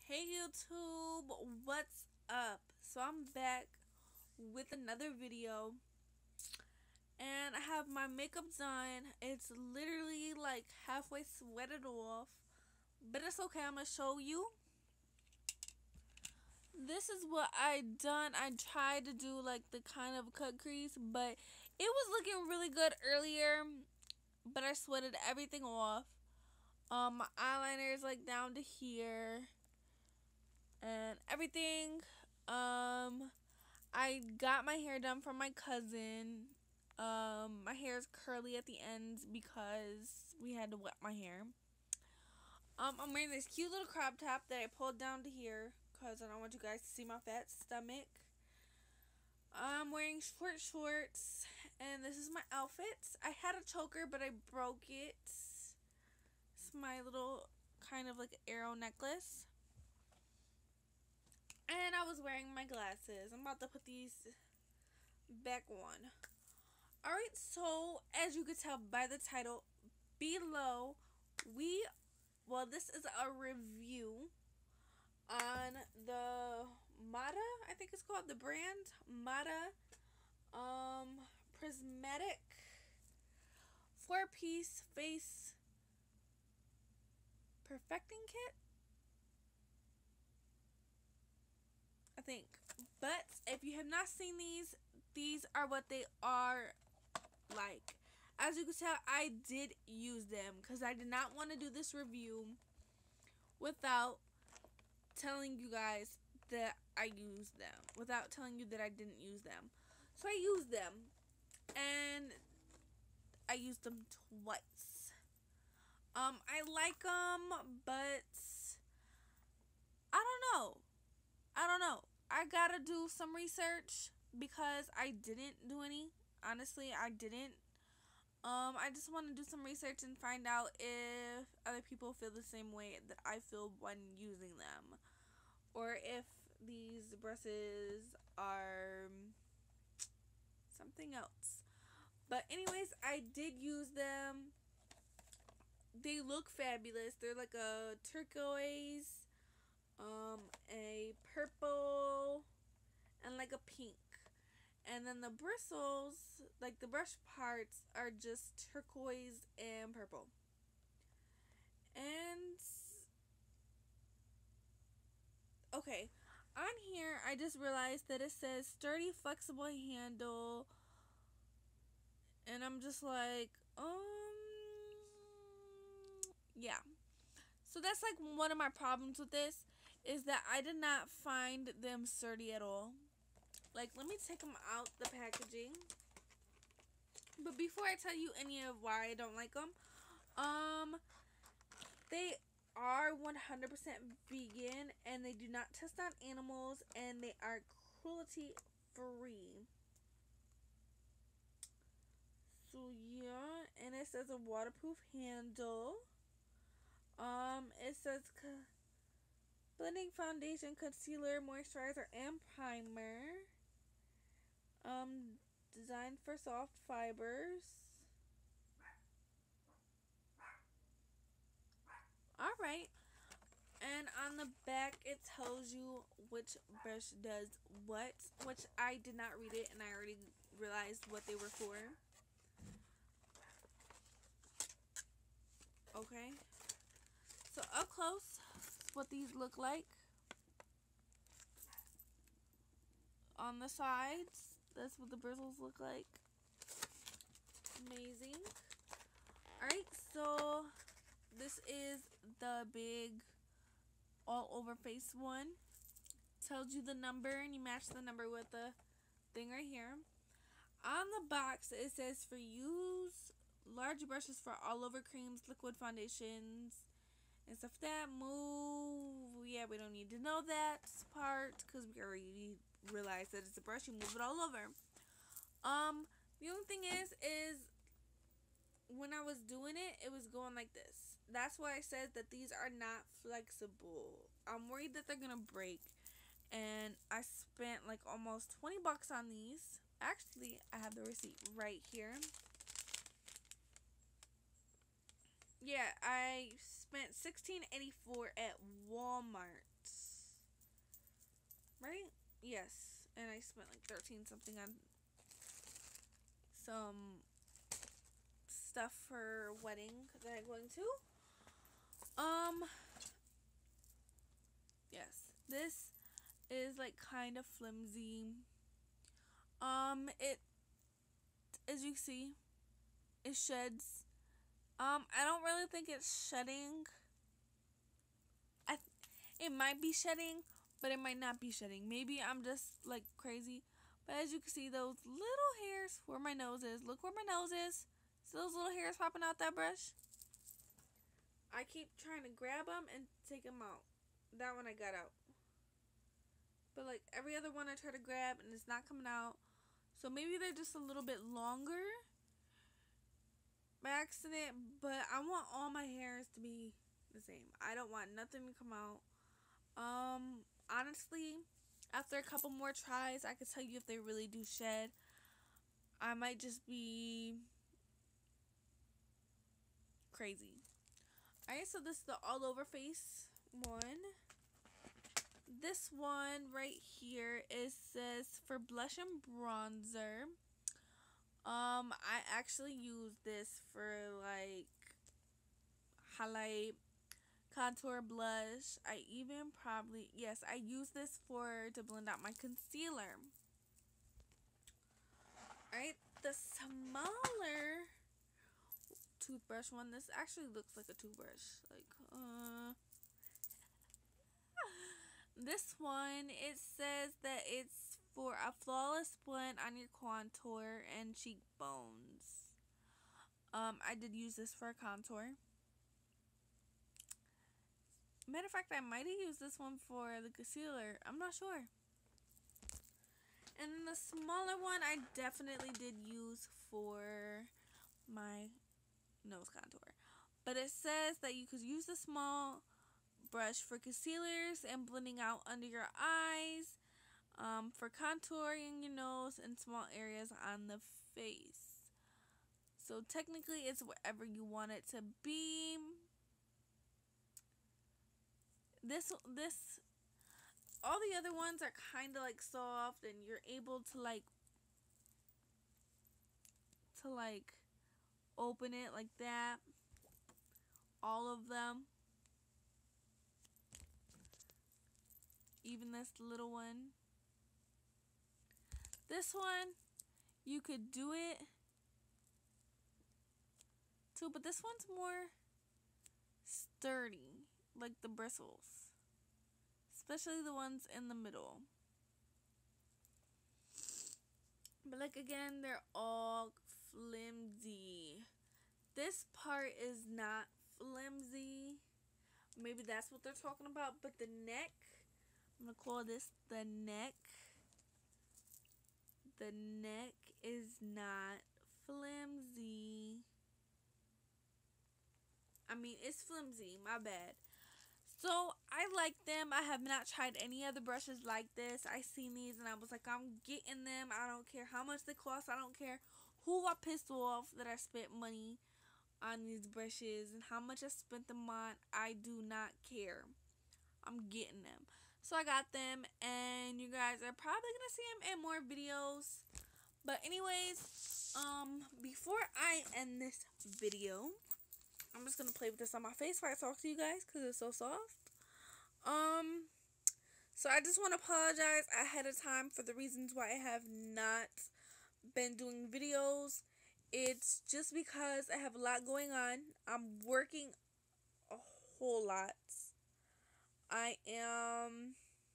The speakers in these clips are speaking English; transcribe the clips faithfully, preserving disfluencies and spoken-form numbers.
Hey YouTube, what's up? So I'm back with another video and I have my makeup done. It's literally like halfway sweated off, but it's okay. I'm gonna show you. This is what I done. I tried to do like the kind of cut crease, but it was looking really good earlier, but I sweated everything off. Um, my eyeliner is like down to here and everything. Um, I got my hair done from my cousin. Um, my hair is curly at the ends because we had to wet my hair. Um, I'm wearing this cute little crop top that I pulled down to here because I don't want you guys to see my fat stomach. I'm wearing short shorts, and this is my outfit. I had a choker, but I broke it. It's my little kind of like arrow necklace. And I was wearing my glasses. I'm about to put these back on. Alright, so as you could tell by the title below, we, well, this is a review on the Mata, I think it's called, the brand Mata um, Prismatic four piece face perfecting kit, I think. But if you have not seen these, these are what they are like. As you can tell, I did use them because I did not want to do this review without telling you guys that I used them, without telling you that I didn't use them. So I used them, and I used them twice. Um, I like them, but I don't know. I don't know. I gotta do some research because I didn't do any. Honestly, I didn't. Um, I just want to do some research and find out if other people feel the same way that I feel when using them, or if these brushes are something else. But anyways, I did use them. They look fabulous. They're like a turquoise, um, a purple, and like a pink. And then the bristles, like the brush parts, are just turquoise and purple. And okay, on here I just realized that it says sturdy, flexible handle, and I'm just like, um, yeah. So that's like one of my problems with this, is that I did not find them sturdy at all. Like, let me take them out the packaging. But before I tell you any of why I don't like them, um, they are one hundred percent vegan, and they do not test on animals, and they are cruelty free. So yeah, and it says a waterproof handle. Um, it says blending foundation, concealer, moisturizer, and primer. Um, designed for soft fibers. Alright. And on the back, it tells you which brush does what, which I did not read it, and I already realized what they were for. Okay. So up close, what these look like. On the sides, that's what the bristles look like. Amazing. Alright, so this is the big all over face one. Tells you the number, and you match the number with the thing right here. On the box, it says for use large brushes for all over creams, liquid foundations, and stuff like that. Move, yeah, we don't need to know that part because we already realized that it's a brush. You move it all over. Um, the only thing is, is when I was doing it, it was going like this. That's why I said that these are not flexible. I'm worried that they're gonna break, and I spent like almost twenty bucks on these. Actually, I have the receipt right here. Yeah, I spent sixteen eighty-four at Walmart. right? Yes. And I spent like thirteen something on some stuff for wedding that I'm going to. Um, yes. This is like kind of flimsy. Um, it, as you see, it sheds. Um, I don't really think it's shedding. I, th- it might be shedding, but it might not be shedding. Maybe I'm just like crazy. But as you can see, those little hairs where my nose is. Look where my nose is. See those little hairs popping out that brush? I keep trying to grab them and take them out. That one I got out. But like every other one I try to grab and it's not coming out. So maybe they're just a little bit longer by accident. But I want all my hairs to be the same. I don't want nothing to come out. Um, honestly, after a couple more tries, I could tell you if they really do shed. I might just be crazy. Alright, so this is the all over face one. This one right here, it says for blush and bronzer. Um, I actually use this for like highlight, contour, blush. I even probably, yes, I use this for to blend out my concealer. Alright, the smaller toothbrush one, this actually looks like a toothbrush. Like, uh, this one, it says that it's for a flawless blend on your contour and cheekbones. Um, I did use this for a contour. Matter of fact, I might have used this one for the concealer. I'm not sure. And then the smaller one, I definitely did use for my nose contour. But it says that you could use the small brush for concealers and blending out under your eyes, um, for contouring your nose and small areas on the face. So technically it's wherever you want it to be. This, this, all the other ones are kind of like soft and you're able to like, to like open it like that. All of them. Even this little one. This one, you could do it too, but this one's more sturdy, like the bristles, especially the ones in the middle. But like again, they're all flimsy. This part is not flimsy. Maybe that's what they're talking about, but the neck, I'm gonna call this the neck. The neck is not flimsy. I mean, it's flimsy, my bad. So, I like them. I have not tried any other brushes like this. I seen these and I was like, I'm getting them. I don't care how much they cost. I don't care who I pissed off that I spent money on these brushes and how much I spent them on. I do not care. I'm getting them. So, I got them and you guys are probably going to see them in more videos. But anyways, um, before I end this video, I'm just going to play with this on my face while I talk to you guys because it's so soft. Um, so I just want to apologize ahead of time for the reasons why I have not been doing videos. It's just because I have a lot going on. I'm working a whole lot. I am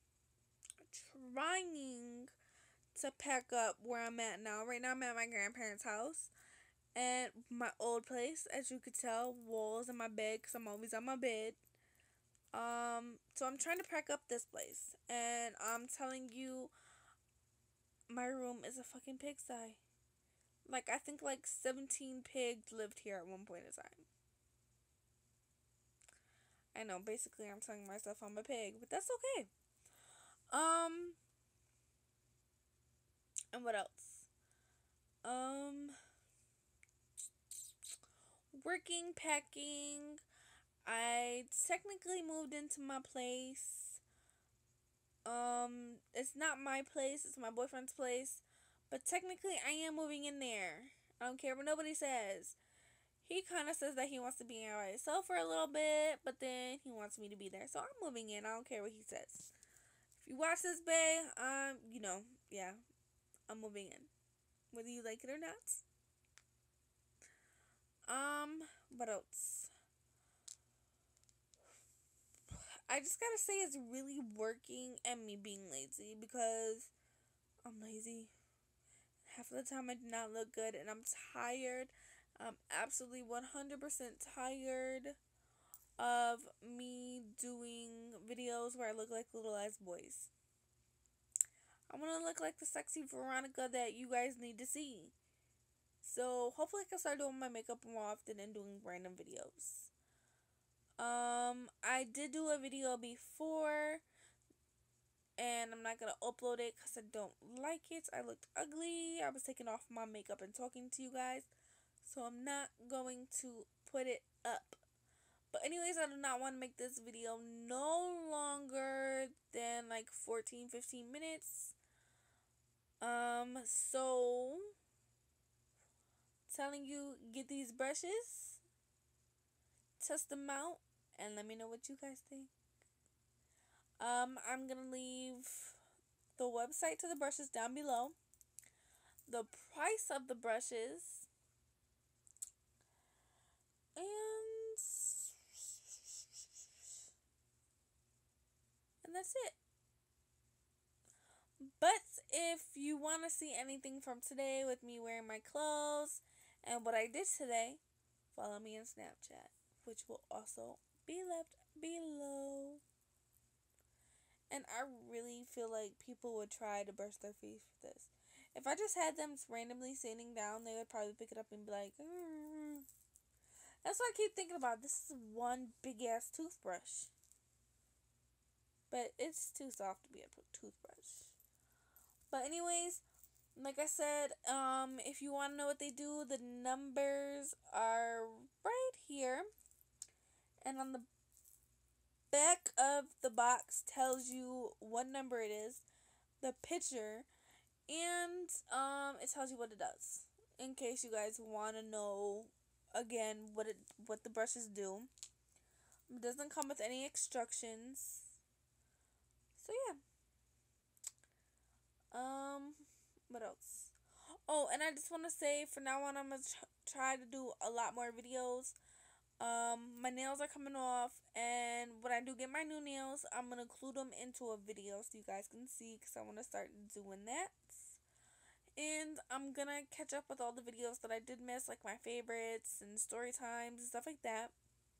trying to pack up where I'm at now. Right now I'm at my grandparents' house. And my old place, as you could tell, walls in my bed because I'm always on my bed. Um, so I'm trying to pack up this place. And I'm telling you, my room is a fucking pigsty. Like, I think like seventeen pigs lived here at one point in time. I know, basically I'm telling myself I'm a pig, but that's okay. Um, and what else? Um... Working, packing. I technically moved into my place Um, it's not my place. It's my boyfriend's place. But technically, I am moving in there. I don't care what nobody says. He kind of says that he wants to be by himself for a little bit, but then he wants me to be there. So I'm moving in. I don't care what he says. If you watch this, babe, um, you know, yeah, I'm moving in. Whether you like it or not. Um, what else? I just gotta say it's really working and me being lazy because I'm lazy. Half of the time I do not look good and I'm tired. I'm absolutely one hundred percent tired of me doing videos where I look like little ass boys. I want to look like the sexy Veronica that you guys need to see. So hopefully I can start doing my makeup more often and doing random videos. Um, I did do a video before, and I'm not going to upload it because I don't like it. I looked ugly. I was taking off my makeup and talking to you guys. So I'm not going to put it up. But anyways, I do not want to make this video no longer than like fourteen, fifteen minutes. Um, so telling you, get these brushes, test them out, and let me know what you guys think. Um, I'm gonna leave the website to the brushes down below, the price of the brushes, and and that's it. But if you want to see anything from today with me wearing my clothes and what I did today, follow me on Snapchat, which will also be left below. And I really feel like people would try to brush their teeth with this. If I just had them randomly sitting down, they would probably pick it up and be like, mm. That's what I keep thinking about. This is one big ass toothbrush. But it's too soft to be a toothbrush. But anyways, like I said, um, if you want to know what they do, the numbers are right here. And on the back of the box tells you what number it is, the picture, and um, it tells you what it does. In case you guys want to know, again, what it what the brushes do. It doesn't come with any instructions. So yeah. Um, what else? Oh, and I just want to say, for now on, I'm going to try to do a lot more videos. Um, my nails are coming off, and when I do get my new nails, I'm going to include them into a video so you guys can see, because I want to start doing that. And I'm going to catch up with all the videos that I did miss, like my favorites and story times and stuff like that.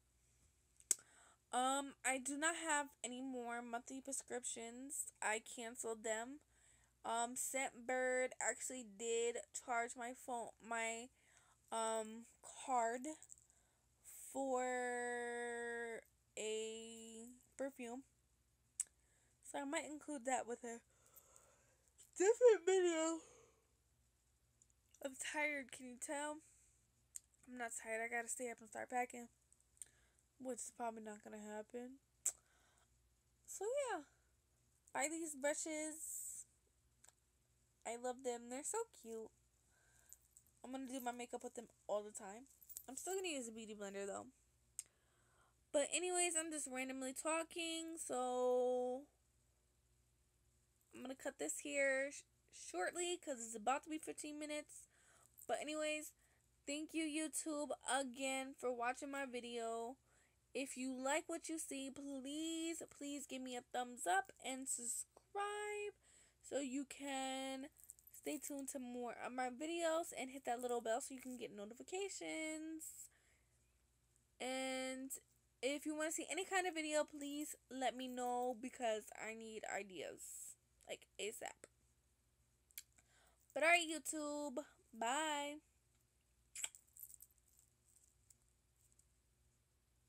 Um, I do not have any more monthly prescriptions. I canceled them. Um, Scentbird actually did charge my phone, my, um, card for a perfume. So I might include that with a different video. I'm tired, can you tell? I'm not tired, I gotta stay up and start packing, which is probably not gonna happen. So yeah, buy these brushes. I love them, they're so cute. I'm gonna do my makeup with them all the time. I'm still gonna use a beauty blender though. But anyways, I'm just randomly talking, so I'm gonna cut this here sh shortly because it's about to be fifteen minutes. But anyways, thank you YouTube again for watching my video. If you like what you see, please, please give me a thumbs up and subscribe so you can stay tuned to more of my videos and hit that little bell so you can get notifications. And if you want to see any kind of video, please let me know because I need ideas, like ASAP. But alright YouTube, bye.